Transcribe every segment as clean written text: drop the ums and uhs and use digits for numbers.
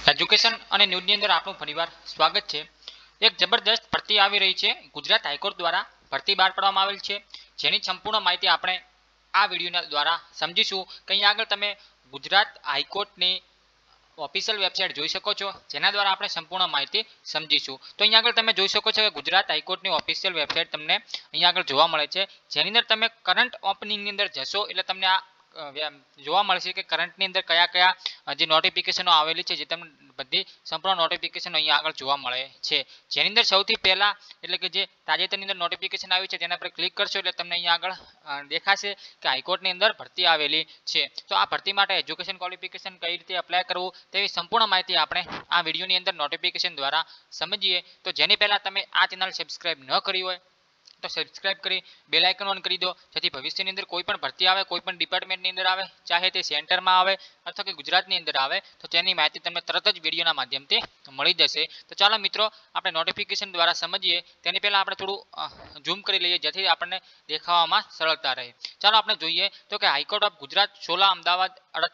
Education અને ન્યૂઝની અંદર આપણું ફરીવાર સ્વાગત છે। એક જબરદસ્ત ભરતી આવી રહી છે। ગુજરાત હાઈકોર્ટ દ્વારા ભરતી બહાર પાડવામાં આવેલ છે, જેની સંપૂર્ણ માહિતી આપણે આ વિડીયોના દ્વારા સમજીશું। કે અહીંયા આગળ તમે ગુજરાત હાઈકોર્ટની ઓફિશિયલ વેબસાઇટ જોઈ શકો છો, જેના દ્વારા આપણે સંપૂર્ણ માહિતી સમજીશું। તો અહીંયા આગળ તમે જોઈ શકો છો કે ગુજરાત હાઈકોર્ટની ઓફિશિયલ વેબસાઇટ તમને અહીંયા આગળ જોવા મળે છે, જેની અંદર તમે કરંટ ઓપનિંગની અંદર જશો એટલે તમને આ જોવા મળશે કે કરંટની અંદર કયા કયા જે નોટિફિકેશનો આવેલી છે, જે તમને બધી સંપૂર્ણ નોટિફિકેશન અહીંયા આગળ જોવા મળે છે। જેની અંદર સૌથી પહેલા એટલે કે જે તાજેતરની અંદર નોટિફિકેશન આવી છે તેના પર ક્લિક કરશો એટલે તમને અહીંયા આગળ દેખાશે કે હાઈકોર્ટની અંદર ભરતી આવેલી છે। તો આ ભરતી માટે એજ્યુકેશન ક્વોલિફિકેશન કઈ રીતે એપ્લાય કરવું તેવી સંપૂર્ણ માહિતી આપણે આ વિડીયોની અંદર નોટિફિકેશન દ્વારા સમજીએ। તો જેની પહેલા તમે આ ચેનલ સબસ્ક્રાઇબ ન કરી હોય તો સબસ્ક્રાઇબ કરી બેલ આઇકન ઓન કરી દો, જેથી ભવિષ્યની અંદર કોઈ પણ ભરતી આવે, કોઈ પણ ડિપાર્ટમેન્ટની અંદર આવે, ચાહે તે સેન્ટરમાં આવે અથવા કે ગુજરાતની અંદર આવે, તો તેની માહિતી તમને તરત જ વિડીયોના માધ્યમથી મળી જશે। તો ચાલો મિત્રો આપણે નોટિફિકેશન દ્વારા સમજીએ તેની પહેલાં આપણે થોડું ઝૂમ કરી લઈએ, જેથી આપણને દેખાવામાં સરળતા રહે। ચાલો આપણે જોઈએ તો કે હાઈકોર્ટ ઓફ ગુજરાત 16 અમદાવાદ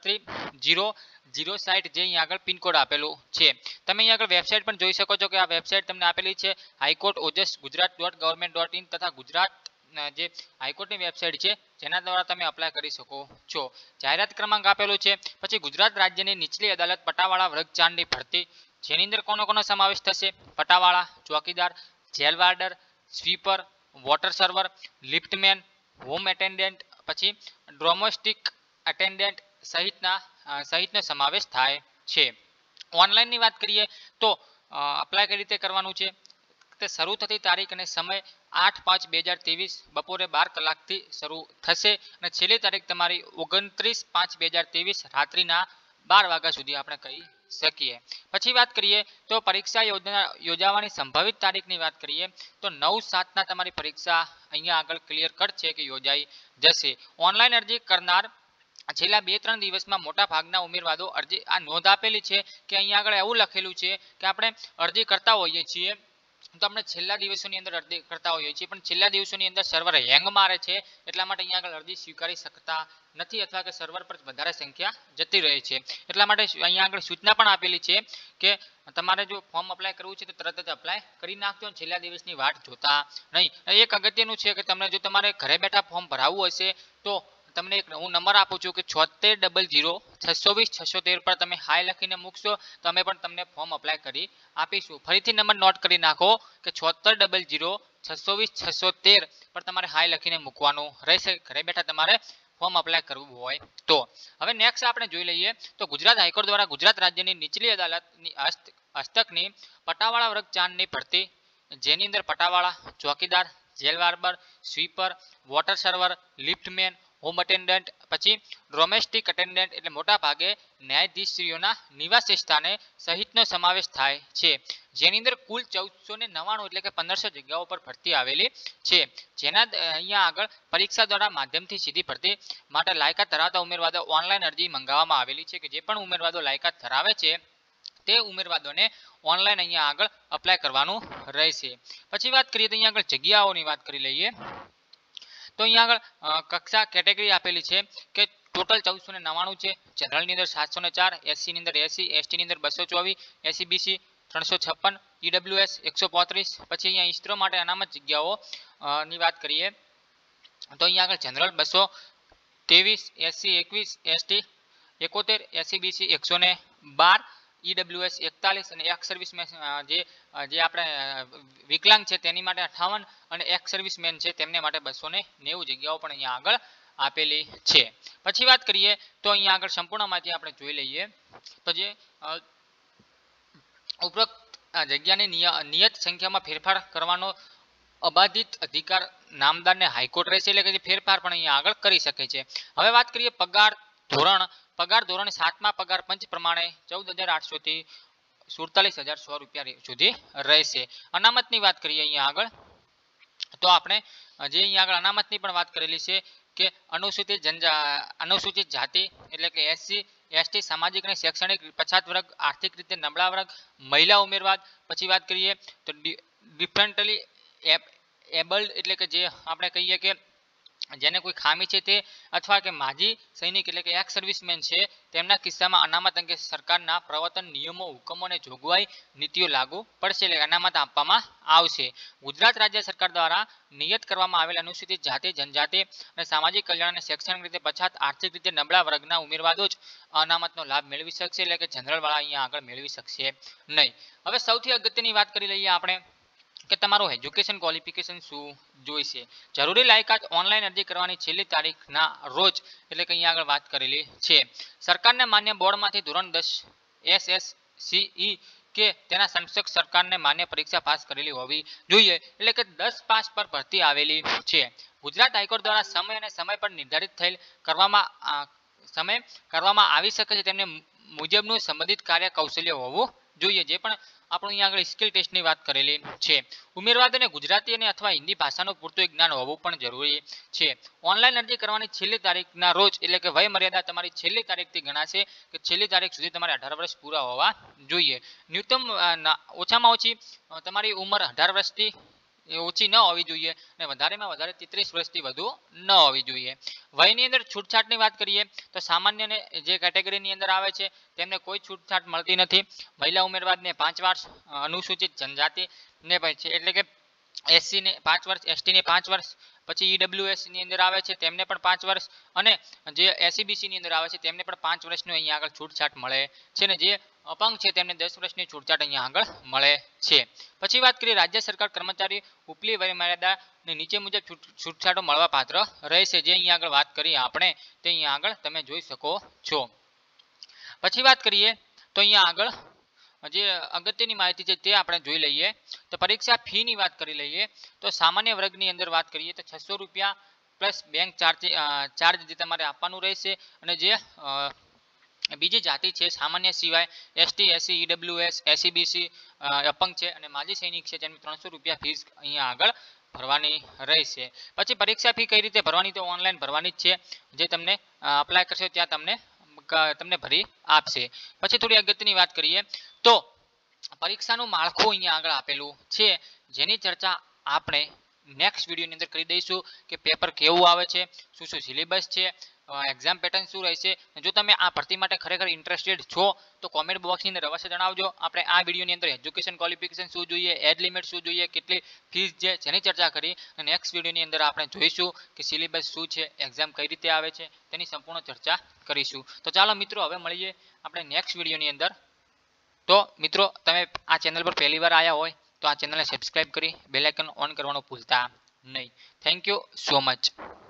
380060 જે અહીંયા આગળ પિનકોડ આપેલું છે। તમે અહીંયા આગળ વેબસાઇટ પણ જોઈ શકો છો કે આ વેબસાઇટ તમને આપેલી છે હાઈકોર્ટ ઓજસ ગુજરાત.gov.in તથા ગુજરાત જે હાઈકોર્ટની વેબસાઇટ છે જેના દ્વારા તમે અપ્લાય કરી શકો છો। જાહેરાત ક્રમાંક આપેલું છે, પછી ગુજરાત રાજ્યની નીચલી અદાલત પટાવાળા વર્ગ 4 ની ભરતી, જેની અંદર કોનો સમાવેશ થશે? પટાવાળા, ચોકીદાર, jail warder, sweeper, water server, liftman, home attendant, પછી ડોમેસ્ટિક એટેન્ડન્ટ સહિતનો સમાવેશ થાય છે। ઓનલાઈનની વાત કરીએ તો અપ્લાય કઈ રીતે કરવાનું છે, તે શરૂ થતી તારીખ અને સમય 8/5/2023 બપોરે 12 કલાકથી શરૂ થશે અને છેલ્લી તારીખ તમારી 29/5/2023 રાત્રિના 12 વાગ્યા સુધી આપણે કહી શકીએ। પછી વાત કરીએ તો પરીક્ષા યોજાવાની સંભવિત તારીખની વાત કરીએ તો 9/7 તમારી પરીક્ષા અહીંયા આગળ ક્લિયર કટ છે કે યોજાઈ જશે। ઓનલાઈન અરજી કરનાર છેલ્લા 2-3 દિવસમાં મોટા ભાગના ઉમેદવારો અરજી આ નોંધ આપેલી છે કે અહીંયા આગળ એવું લખેલું છે કે આપણે અરજી કરતા હોઈએ છીએ તો આપણે છેલ્લા દિવસોની અંદર અરજી કરતા હોઈએ છીએ, પણ છેલ્લા દિવસોની અંદર સર્વર હેંગ મારે છે, એટલા માટે અહીંયા આગળ અરજી સ્વીકારી શકતા નથી અથવા કે સર્વર પર વધારે સંખ્યા જતી રહે છે। એટલા માટે અહીંયા આગળ સૂચના પણ આપેલી છે કે તમારે જો ફોર્મ અપ્લાય કરવું છે તો તરત જ અપ્લાય કરી નાખજો, છેલ્લા દિવસની વાટ જોતા નહીં। એક અગત્યનું છે કે તમને જો તમારે ઘરે બેઠા ફોર્મ ભરાવવું હશે તો તમને એક હું નંબર આપું છું કે 76000620 પર તમે હાય લખીને મૂકશો તો અમે પણ તમને ફોર્મ અપ્લાય કરી આપીશું। ફરીથી નંબર નોટ કરી નાખો કે 76000620 પર તમારે હાય લખીને મૂકવાનું રહેશે, ઘરે બેઠા તમારે ફોર્મ અપ્લાય કરવું હોય તો। હવે નેક્સ્ટ આપણે જોઈ લઈએ તો ગુજરાત હાઈકોર્ટ દ્વારા ગુજરાત રાજ્યની નીચલી અદાલતની હસ્તકની પટાવાળા વર્ગ 4 ની ભરતી, જેની અંદર પટાવાળા, ચોકીદાર, jail warder, sweeper, water server, liftman, home attendant, પછી ડોમેસ્ટિક એટેન્ડન્ટ એટલે મોટા ભાગે ન્યાયાધીશશ્રીઓના નિવાસ સ્થાને સહિતનો સમાવેશ થાય છે। જેની અંદર કુલ 1499 એટલે કે 1500 જગ્યાઓ પર ભરતી આવેલી છે, જેના અહીંયા આગળ પરીક્ષા દ્વારા માધ્યમથી સીધી ભરતી માટે લાયકાત ધરાવતા ઉમેદવારો ઓનલાઈન અરજી મંગાવવામાં આવેલી છે કે જે પણ ઉમેદવારો લાયકાત ધરાવે છે તે ઉમેદવારોને ઓનલાઈન અહીંયા આગળ અપ્લાય કરવાનું રહેશે। પછી વાત કરીએ તો અહીંયા આગળ જગ્યાઓની વાત કરી લઈએ તો અહીંયા આગળ કક્ષા કેટેગરી આપેલી છે કે ટોટલ 1499 છે। જનરલની અંદર 704, એસસીની અંદર 80, એસટીની અંદર 224, એસસીબીસી 356, ઈડબ્લ્યુએસ 135। પછી અહીંયા ઇસ્ત્રો માટે અનામત જગ્યાઓ ની વાત કરીએ તો અહીંયા આગળ general 223, SC 21, ST 71, SCBC 112, EWS 41 અને એક્સ સર્વિસમેન જે આપણે વિકલાંગ છે તેની માટે 58 અને એક્સ સર્વિસમેન છે તેમને માટે 290 જગ્યાઓ પણ અહીંયા આગળ આપેલી છે। પછી વાત કરીએ તો અહીંયા આગળ સંપૂર્ણ માહિતી આપણે જોઈ લઈએ તો જે ઉપરોક્ત જગ્યાની નિયત સંખ્યામાં ફેરફાર કરવાનો અબાધિત અધિકાર નામદારને હાઈકોર્ટ રહેશે, એટલે કે ફેરફાર પણ અહીંયા આગળ કરી શકે છે। હવે વાત કરીએ પગાર ધોરણ 7મા પગાર પંચ પ્રમાણે 14800 થી 47100 રૂપિયા સુધી રહેશે। અનામતની વાત કરીએ અહીંયા આગળ તો આપણે જે અહીંયા આગળ અનામતની પણ વાત કરેલી છે કે અનુસૂચિત જાતિ એટલે કે એસસી એસટી, સામાજિક અને શૈક્ષણિક પછાત વર્ગ, આર્થિક રીતે નબળા વર્ગ, મહિલા ઉમેદવાર। પછી વાત કરીએ તો ડિફરન્ટલી એબલ્ડ એટલે કે જે આપણે કહીએ કે જેને કોઈ ખામી છે તે અથવા કે માજી સૈનિક એટલે કે એક્સ સર્વિસમેન છે તેમના કિસ્સામાં અનામત અંગે સરકારના પ્રવર્તન નિયમો હુકમો અને જોગવાઈ નીતિઓ લાગુ પડશે એટલે અનામત આપવામાં આવશે ગુજરાત રાજ્ય સરકાર દ્વારા નિયત કરવામાં આવેલ અનુસૂચિત જાતિ જનજાતિ અને સામાજિક કલ્યાણ અને શૈક્ષણિક રીતે પછાત આર્થિક રીતે નબળા વર્ગના ઉમેદવારો જ અનામતનો લાભ મેળવી શકશે એટલે કે જનરલ વાળા અહીંયા આગળ મેળવી શકશે નહીં હવે સૌથી અગત્યની વાત કરી લઈએ આપણે કે તમારું એજ્યુકેશન ક્વોલિફિકેશન શું જોઈશે જરૂરી લાયકાત ઓનલાઈન અરજી કરવાની છેલ્લી તારીખના રોજ એટલે કે અહીંયા આગળ વાત કરેલી છે સરકારને માન્ય બોર્ડમાંથી ધોરણ 10 SSCE કે તેના સમકક્ષ સરકારને માન્ય પરીક્ષા પાસ કરેલી હોવી જોઈએ એટલે કે 10 પાસ પર ભરતી આવેલી છે ગુજરાત હાઈકોર્ટ દ્વારા સમય અને સમય પર નિર્ધારિત થયેલ કરવામાં આવી શકે છે તેમને મુજબનું સંબંધિત કાર્ય કૌશલ્ય હોવું જોઈએ જે પણ આપણું અહીંયા આગળ સ્કિલ ટેસ્ટની વાત કરેલી છે ઉમેદવારોને ગુજરાતી અને અથવા હિન્દી ભાષાનું પૂરતું જ્ઞાન હોવું પણ જરૂરી છે ઓનલાઈન અરજી કરવાની છેલ્લી તારીખના રોજ એટલે કે વય મર્યાદા તમારી છેલ્લી તારીખથી ગણાશે કે છેલ્લી તારીખ સુધી તમારે 18 વર્ષ પૂરા હોવા જોઈએ ન્યૂનતમ ઓછામાં ઓછી તમારી ઉંમર 18 વર્ષથી ઓછી ન હોવી જોઈએ અને વધારેમાં વધારે 33 વર્ષથી વધુ ન હોવી જોઈએ વયની અંદર છૂટછાટની વાત કરીએ તો સામાન્ય ને જે કેટેગરીની અંદર આવે છે તેમને કોઈ છૂટછાટ મળતી નથી મહિલા ઉમેદવારને 5 વર્ષ અનુસૂચિત જનજાતિ ને પછી એટલે કે એસસી ને 5 વર્ષ એસટી ને 5 વર્ષ પછી ઈડબ્લ્યુએસ ની અંદર આવે છે તેમને પણ 5 વર્ષ અને જે એસસીબીસી ની અંદર આવે છે તેમને પણ 5 વર્ષનું અહીંયા આગળ છૂટછાટ મળે છે ને જે અપંગ છે તેમને 10 વર્ષની છૂટછાટ અહીંયા આગળ મળે છે પછી વાત કરીએ રાજ્ય સરકાર કર્મચારી ઉપલી વય મર્યાદા ને નીચે મુજબ છૂટછાટો મળવા પાત્ર રહેશે જે અહીંયા આગળ વાત કરી આપણે તે અહીંયા આગળ તમે જોઈ શકો છો પછી વાત કરીએ તો અહીંયા આગળ જે અગત્યની માહિતી છે તે આપણે જોઈ લઈએ તો પરીક્ષા ફી ની વાત કરી લઈએ તો સામાન્ય વર્ગની અંદર વાત કરીએ તો 600 રૂપિયા પ્લસ બેંક ચાર્જ જે તમારે આપવાનું રહેશે અને જે બીજી જાતિ છે સામાન્ય સિવાય એસટી એસસી ઈડબ્લ્યુએસ એસસીબીસી અપંગ છે અને માજી સૈનિક છે તેની 300 રૂપિયા ફીસ અહીંયા આગળ ભરવાની રહેશે પછી પરીક્ષા ફી કઈ રીતે ભરવાની તો ઓનલાઈન ભરવાની જ છે જે તમને અપ્લાય કરશો ત્યાં તમને ભરી આપશે પછી થોડી અગત્યની વાત કરીએ તો પરીક્ષાનું માળખું અહીંયા આગળ આપેલું છે જેની ચર્ચા આપણે નેક્સ્ટ વિડીયોની અંદર કરી દઈશું કે પેપર કેવું આવે છે શું શું સિલેબસ છે એક્ઝામ પેટર્ન શું રહેશે જો તમે આ ભરતી માટે ખરેખર ઇન્ટરેસ્ટેડ છો તો કોમેન્ટ બોક્સની અંદર અવશ્ય જણાવજો આપણે આ વિડીયોની અંદર એજ્યુકેશન ક્વોલિફિકેશન શું જોઈએ એજ લિમિટ શું જોઈએ કેટલી ફીસ છે જેની ચર્ચા કરી અને નેક્સ્ટ વિડીયોની અંદર આપણે જોઈશું કે સિલેબસ શું છે એક્ઝામ કઈ રીતે આવે છે તેની સંપૂર્ણ ચર્ચા કરીશું તો ચાલો મિત્રો હવે મળીએ આપણે નેક્સ્ટ વિડીયોની અંદર તો મિત્રો તમે આ ચેનલ પર પહેલી વાર આવ્યા હોય તો આ ચેનલને સબસ્ક્રાઇબ કરી બેલ આઇકન ઓન કરવાનું ભૂલતા નહીં થેન્ક યુ સો મચ